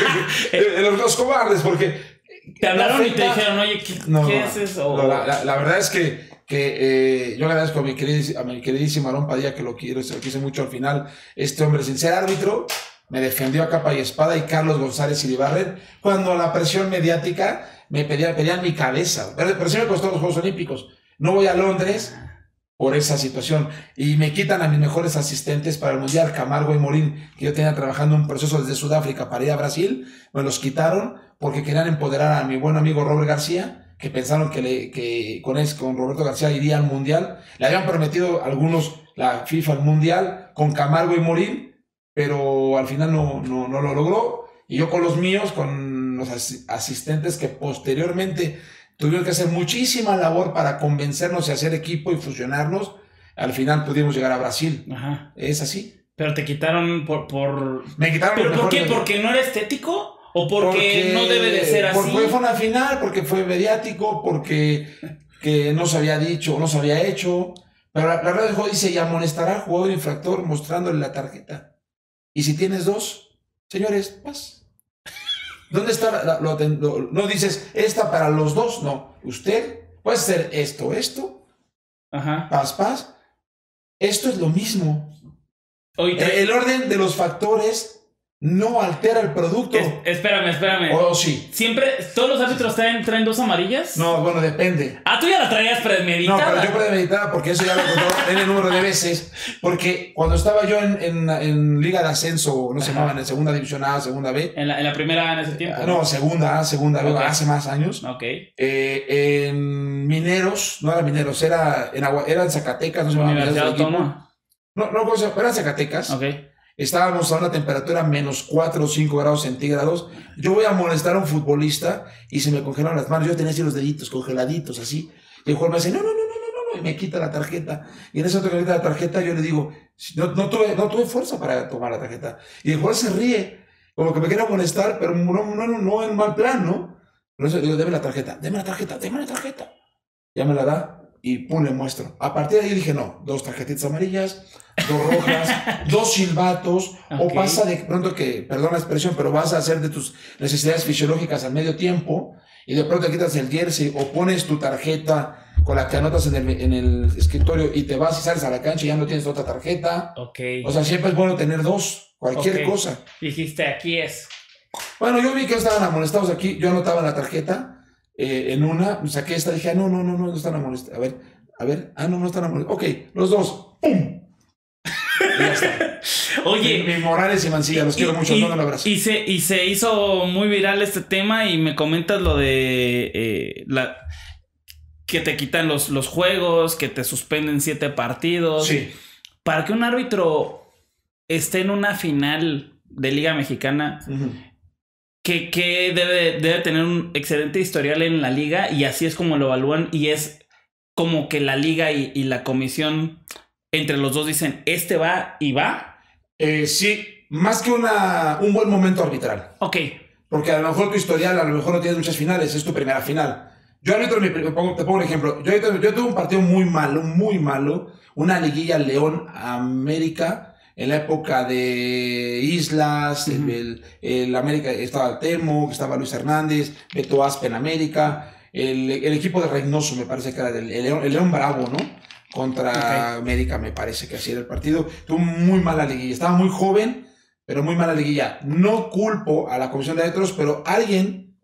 S2: Los cobardes, porque...
S1: Te hablaron y te dijeron, oye, ¿qué es eso?
S2: No, la verdad es que yo agradezco a mi queridísimo Aarón Padilla, que lo quise mucho al final. Este hombre, sin ser árbitro, me defendió a capa y espada, y Carlos González Iribarren, cuando la presión mediática me pedían mi cabeza. Pero sí me costó los Juegos Olímpicos. No voy a Londres por esa situación. Y me quitan a mis mejores asistentes para el Mundial, Camargo y Morín, que yo tenía trabajando un proceso desde Sudáfrica para ir a Brasil. Me los quitaron porque querían empoderar a mi buen amigo Robert García, que pensaron que con Roberto García iría al Mundial. Le habían prometido algunos la FIFA al Mundial con Camargo y Morín, pero al final no lo logró. Y yo con los míos, con los asistentes que posteriormente tuvieron que hacer muchísima labor para convencernos y hacer equipo y fusionarnos, al final pudimos llegar a Brasil.
S1: Ajá.
S2: Es así.
S1: Pero te quitaron
S2: Me quitaron.
S1: ¿Pero por qué? ¿Porque no era estético? ¿O porque no debe de ser así?
S2: Porque fue una final, porque fue mediático, porque no se había dicho, no se había hecho. Pero la regla del juego dice, y amonestará al jugador infractor mostrándole la tarjeta. Y si tienes 2, señores, paz. ¿Dónde está no dices, esta para los 2? No. Usted puede hacer esto.
S1: Ajá.
S2: Paz. Esto es lo mismo.
S1: Oye,
S2: el orden de los factores no altera el producto.
S1: Espérame.
S2: ¿O sí?
S1: ¿Siempre, todos los árbitros traen 2 amarillas?
S2: No, bueno, depende.
S1: Ah, tú ya la traías premeditada.
S2: No, pero yo premeditada, porque eso ya lo he contado en el número de veces. Porque cuando estaba yo en Liga de Ascenso, no se llamaban en Segunda División A, Segunda B.
S1: En la primera en ese tiempo.
S2: No, Segunda A, Segunda B,
S1: Okay.
S2: hace más años.
S1: Ok.
S2: En Mineros, no era Mineros, era en Zacatecas, no se llamaba Mineros
S1: Universidad
S2: del equipo.
S1: Autónoma.
S2: No, era en Zacatecas.
S1: Ok.
S2: Estábamos a una temperatura menos 4 o 5 grados centígrados. Yo voy a molestar a un futbolista y se me congelaron las manos. Yo tenía así los deditos congeladitos, así. Y el jugador me dice, no, y me quita la tarjeta. Y en ese otro que me quita la tarjeta, yo le digo, no tuve fuerza para tomar la tarjeta. Y el jugador se ríe, como que me quiere molestar, pero no en mal plan, ¿no? Por eso le digo, deme la tarjeta. Ya me la da y pum, le muestro. A partir de ahí dije, no, 2 tarjetitas amarillas, 2 rojas, 2 silbatos,
S1: Okay.
S2: o pasa de pronto que, perdón la expresión, pero vas a hacer de tus necesidades fisiológicas al medio tiempo y de pronto te quitas el jersey o pones tu tarjeta con la que anotas en el escritorio y te vas y sales a la cancha y ya no tienes otra tarjeta.
S1: Ok.
S2: O sea, siempre es bueno tener 2, cualquier
S1: Ok.
S2: cosa.
S1: Dijiste, aquí es.
S2: Bueno, yo vi que estaban amonestados aquí, yo anotaba la tarjeta. En una, saqué esta, dije, no están amonestados. A ver, no están amonestados. Ok, los 2, ¡pum! Y ya está.
S1: Oye.
S2: Mi Morales y Mancilla, los quiero mucho, no un abrazo.
S1: Y se hizo muy viral este tema y me comentas lo de que te quitan los juegos, que te suspenden 7 partidos.
S2: Sí.
S1: Para que un árbitro esté en una final de Liga Mexicana, que debe tener un excelente historial en la liga y así es como lo evalúan y es como que la liga y la comisión entre los dos dicen, este va y va.
S2: Sí, más que un buen momento arbitral.
S1: Ok.
S2: Porque a lo mejor tu historial, a lo mejor no tienes muchas finales, es tu primera final. Yo arbitro, te pongo un ejemplo. Yo tuve un partido muy malo, una liguilla León-América, en la época de Islas, el América, estaba Temo, estaba Luis Hernández, Beto Aspe en América, el equipo de Reynoso me parece que era el León Bravo, ¿no? Contra América me parece que así era el partido. Tuvo muy mala liguilla, estaba muy joven, pero muy mala liguilla. No culpo a la comisión de árbitros, pero alguien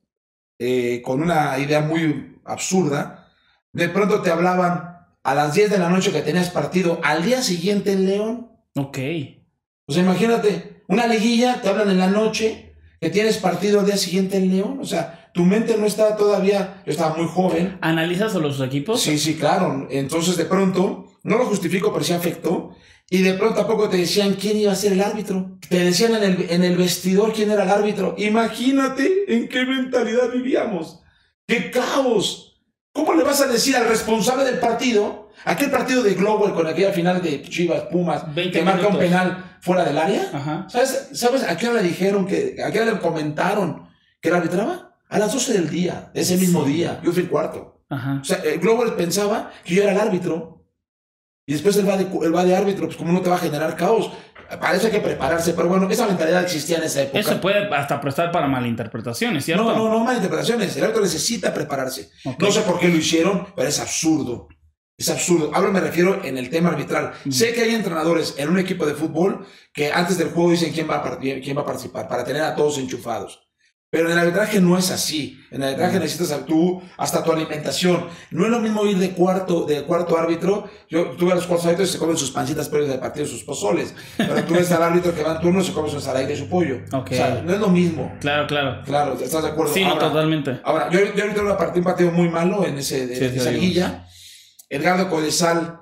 S2: con una idea muy absurda, de pronto te hablaban a las 10 de la noche que tenías partido al día siguiente en León.
S1: Ok.
S2: O sea, imagínate, una liguilla, te hablan en la noche, que tienes partido al día siguiente en León. O sea, tu mente no está todavía, yo estaba muy joven.
S1: ¿Analizas a los equipos?
S2: Sí, claro. Entonces, de pronto, no lo justifico, pero sí afectó. Y de pronto a poco te decían quién iba a ser el árbitro. Te decían en el vestidor quién era el árbitro. Imagínate en qué mentalidad vivíamos. ¡Qué caos! ¿Cómo le vas a decir al responsable del partido, aquel partido de Global con aquella final de Chivas, Pumas, que marca un penal fuera del área?
S1: Ajá.
S2: ¿Sabes a qué hora le dijeron, a qué hora le comentaron que la arbitraba? A las 12 del día, ese mismo día. Yo fui el cuarto.
S1: Ajá.
S2: O sea, Global pensaba que yo era el árbitro. Y después él va de árbitro, pues como no te va a generar caos. Para eso hay que prepararse, pero bueno, esa mentalidad existía en esa época.
S1: Eso puede hasta prestar para malinterpretaciones, ¿cierto?
S2: No malinterpretaciones. El árbitro necesita prepararse. Okay. No sé por qué lo hicieron, pero es absurdo. Es absurdo. Ahora me refiero en el tema arbitral. Sé que hay entrenadores en un equipo de fútbol que antes del juego dicen quién va a participar para tener a todos enchufados. Pero en el arbitraje no es así. En el arbitraje necesitas hasta tu alimentación. No es lo mismo ir de cuarto árbitro. Tú ves a los cuartos árbitros y se comen sus pancitas previas del partido, sus pozoles. Pero tú ves al árbitro que va en turno y se come su ensalada y su pollo.
S1: Okay.
S2: O sea, no es lo mismo.
S1: Claro.
S2: Claro, ¿estás de acuerdo?
S1: Sí, ahora, no, totalmente.
S2: Ahora, yo ahorita un partido muy malo en esa liguilla. Edgardo Codesal,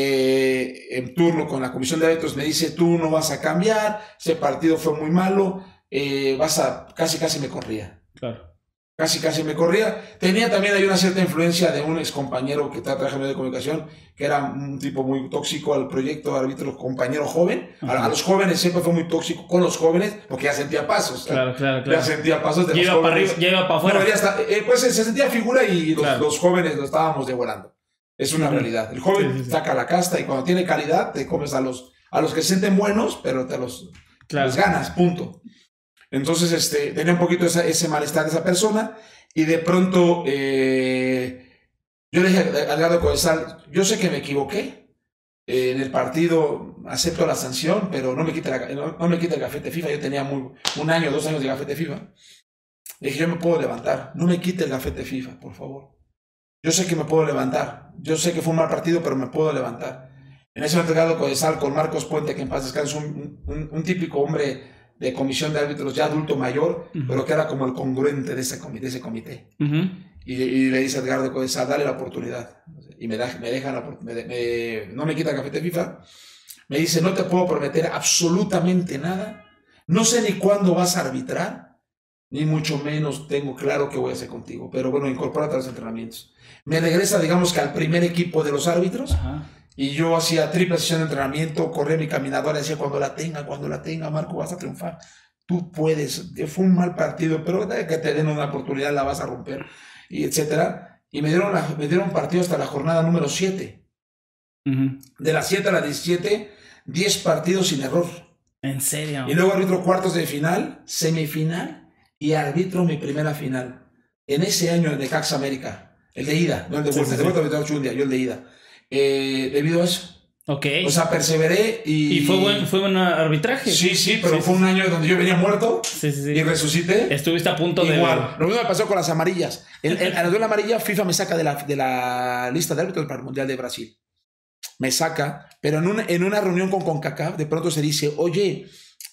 S2: en turno con la comisión de árbitros, me dice, tú no vas a cambiar, ese partido fue muy malo. Casi me corría.
S1: Claro.
S2: Casi me corría. Tenía también una cierta influencia de un ex compañero que trabaja en medio de comunicación, que era un tipo muy tóxico al proyecto árbitro, compañero joven. A los jóvenes siempre fue muy tóxico con los jóvenes, porque ya sentía pasos.
S1: Claro.
S2: Ya sentía pasos de
S1: los jóvenes. Para arriba, ya iba para afuera.
S2: Pues se sentía figura y los jóvenes lo estábamos devorando. Es una realidad. El joven saca la casta y cuando tiene calidad te comes a los que se sienten buenos, pero te los ganas, punto. Entonces, tenía un poquito ese malestar de esa persona y de pronto yo le dije a Edgardo Codesal, yo sé que me equivoqué, En el partido acepto la sanción, pero no me quita el gafete FIFA. Yo tenía 1 año, 2 años de gafete FIFA. Le dije, yo me puedo levantar. No me quite el gafete FIFA, por favor. Yo sé que me puedo levantar. Yo sé que fue un mal partido, pero me puedo levantar. En ese momento Edgardo Codesal con Marcos Puente, que en paz descanse, un típico hombre de comisión de árbitros ya adulto mayor, pero que era como el congruente de ese comité. Y le dice a Edgardo Codesal, dale la oportunidad. Y me deja no me quita el gafete FIFA. Me dice, no te puedo prometer absolutamente nada. No sé ni cuándo vas a arbitrar, ni mucho menos tengo claro qué voy a hacer contigo. Pero bueno, incorpórate a los entrenamientos. Me regresa, digamos que al primer equipo de los árbitros. Ajá. Y yo hacía triple sesión de entrenamiento, corría mi caminadora y decía, cuando la tenga, Marco, vas a triunfar. Tú puedes. Fue un mal partido, pero que te den una oportunidad la vas a romper, y etcétera. Y me dieron partido hasta la jornada número 7. De las 7 a las 17, 10 partidos sin error.
S1: ¿En serio?
S2: Y luego arbitro cuartos de final, semifinal y arbitro mi primera final. En ese año el de Necaxa América, el de ida, no el de vuelta. El de vuelta me tocó un día, yo el de ida. Debido a eso.
S1: Ok.
S2: O sea, perseveré y
S1: fue buen arbitraje.
S2: Sí, pero fue un año donde yo venía muerto y resucité.
S1: Estuviste a punto de...
S2: Igual. Lo mismo me pasó con las amarillas. A la duela amarilla, FIFA me saca de la lista de árbitros para el Mundial de Brasil. Me saca, pero en una reunión con CONCACAF, de pronto se dice, oye,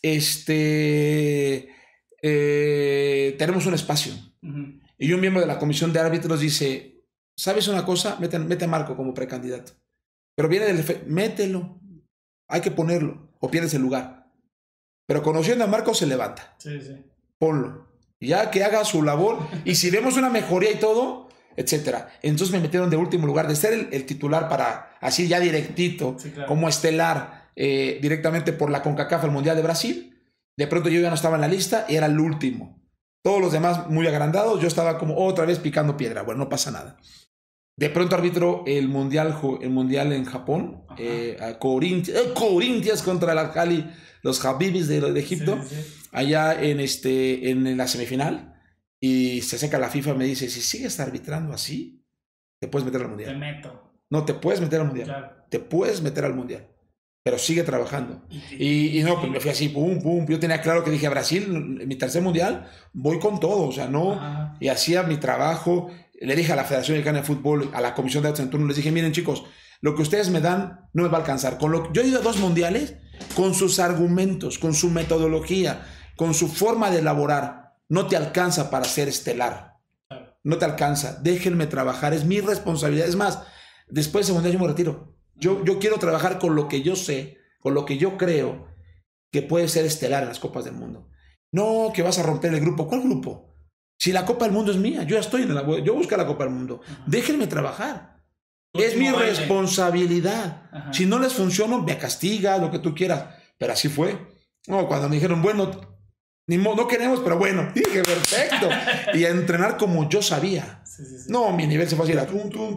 S2: tenemos un espacio. Y un miembro de la comisión de árbitros dice, ¿sabes una cosa? Mete a Marco como precandidato. Pero viene del mételo. Hay que ponerlo. O pierdes el lugar. Pero conociendo a Marco se levanta.
S1: Sí.
S2: Ponlo. Ya que haga su labor. Y si vemos una mejoría y todo, etcétera. Entonces me metieron de último lugar. De ser el titular para así ya directito, claro, como estelar, directamente por la CONCACAF al Mundial de Brasil. De pronto yo ya no estaba en la lista y era el último. Todos los demás muy agrandados. Yo estaba como otra vez picando piedra. Bueno, no pasa nada. De pronto arbitro el mundial en Japón, a Corinthians contra el Al-Ahly, los Habibis de Egipto, sí. Allá en la semifinal, y se seca la FIFA, me dice, si sigues arbitrando así, te puedes meter al mundial.
S1: Te meto.
S2: No, te puedes meter al mundial. Claro. Te puedes meter al mundial, pero sigue trabajando. Y no, pues me fui así, pum. Yo tenía claro que dije, a Brasil, en mi tercer mundial, voy con todo, o sea, no, y hacía mi trabajo. Le dije a la Federación Mexicana de Fútbol, a la Comisión de Árbitros en turno, les dije, miren chicos, lo que ustedes me dan no me va a alcanzar. Yo he ido a 2 mundiales con sus argumentos, con su metodología, con su forma de elaborar. No te alcanza para ser estelar. No te alcanza. Déjenme trabajar, es mi responsabilidad. Es más, después de ese mundial yo me retiro. Yo quiero trabajar con lo que yo sé, con lo que yo creo que puede ser estelar en las Copas del Mundo. No, que vas a romper el grupo. ¿Cuál grupo? Si la Copa del Mundo es mía, yo ya estoy yo busco la Copa del Mundo. Déjenme trabajar. Es mi responsabilidad. Ajá. Si no les funciona, me castiga, lo que tú quieras. Pero así fue. No, cuando me dijeron, bueno, no queremos, pero bueno, dije, perfecto. Y a entrenar como yo sabía. Sí. No, mi nivel se fue así, era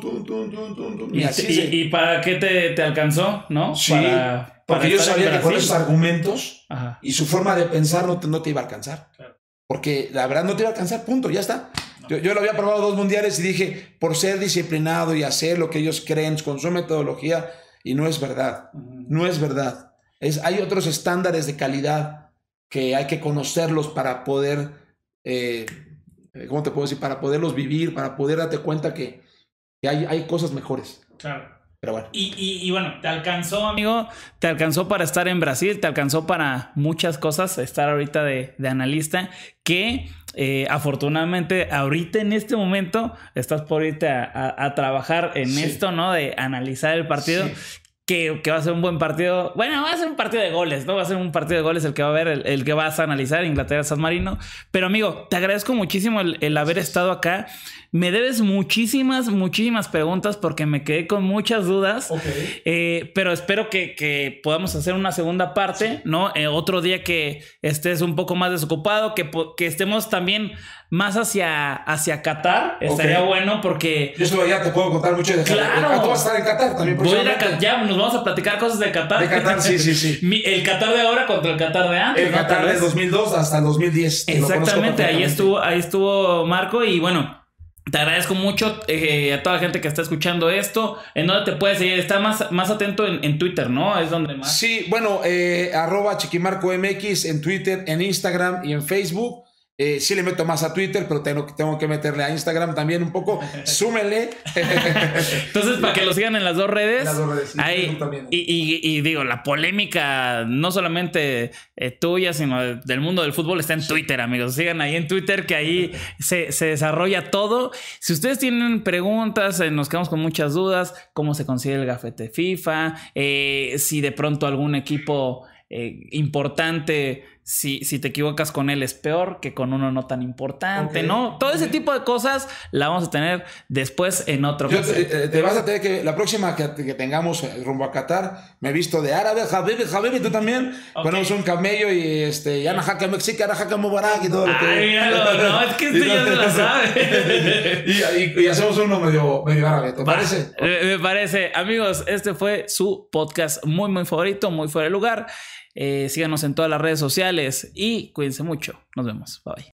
S1: ¿Y para qué te alcanzó? ¿No?
S2: Sí, porque yo sabía que con esos argumentos, ajá, y su forma de pensar no te iba a alcanzar. Claro. Porque la verdad no te iba a alcanzar, punto, ya está. Yo lo había probado 2 mundiales y dije, por ser disciplinado y hacer lo que ellos creen con su metodología, y no es verdad, no es verdad. Hay otros estándares de calidad que hay que conocerlos para poder, ¿cómo te puedo decir? Para poderlos vivir, para poder darte cuenta que hay cosas mejores.
S1: Claro.
S2: Pero bueno.
S1: Y bueno, te alcanzó, amigo, te alcanzó para estar en Brasil, te alcanzó para muchas cosas, estar ahorita de analista, que afortunadamente ahorita en este momento estás por irte a trabajar en esto, ¿no? De analizar el partido. Sí. Que va a ser un buen partido. Bueno, va a ser un partido de goles, ¿no? Va a ser un partido de goles el que va a ver, el que vas a analizar, Inglaterra-San Marino. Pero amigo, te agradezco muchísimo el haber estado acá. Me debes muchísimas preguntas porque me quedé con muchas dudas. Okay. Pero espero que podamos hacer una segunda parte, ¿no? Otro día que estés un poco más desocupado, que estemos también más hacia Qatar. Estaría bueno porque...
S2: Yo estoy allá, te puedo contar mucho de Qatar.
S1: Claro.
S2: Tú vas a estar en Qatar también.
S1: Voy a ir a ya nos vamos a platicar cosas de Qatar.
S2: De Qatar, sí.
S1: El Qatar de ahora contra el Qatar de antes.
S2: El Qatar del 2002 hasta el 2010.
S1: Exactamente, ahí estuvo Marco y bueno... Te agradezco mucho a toda la gente que está escuchando esto. ¿En dónde te puedes seguir? Está más atento en Twitter, ¿no? Es donde más.
S2: Sí, bueno, @chiquimarcomx en Twitter, en Instagram y en Facebook. Sí le meto más a Twitter, pero tengo que meterle a Instagram también un poco. Súmenle.
S1: Entonces, para que lo sigan en las dos redes.
S2: En las dos redes.
S1: Ahí, y digo, la polémica no solamente tuya, sino del mundo del fútbol está en Twitter, amigos. Sigan ahí en Twitter, que ahí se desarrolla todo. Si ustedes tienen preguntas, nos quedamos con muchas dudas. ¿Cómo se consigue el gafete FIFA? Si de pronto algún equipo importante, si te equivocas con él es peor que con uno no tan importante, okay, ¿no? Todo ese tipo de cosas la vamos a tener después en otro caso.
S2: Te vas a tener que, la próxima que tengamos rumbo a Qatar, me he visto de árabe, Habibi, tú también. Okay. Ponemos un camello y Yana Jaca Mexicana, Jaca Mubarak y todo lo que...
S1: Ay, no, es que esto ya se la sabe.
S2: y hacemos uno medio árabe, ¿te parece?
S1: Me parece. Amigos, este fue su podcast muy, muy favorito, muy fuera de lugar. Síganos en todas las redes sociales y cuídense mucho. Nos vemos. Bye.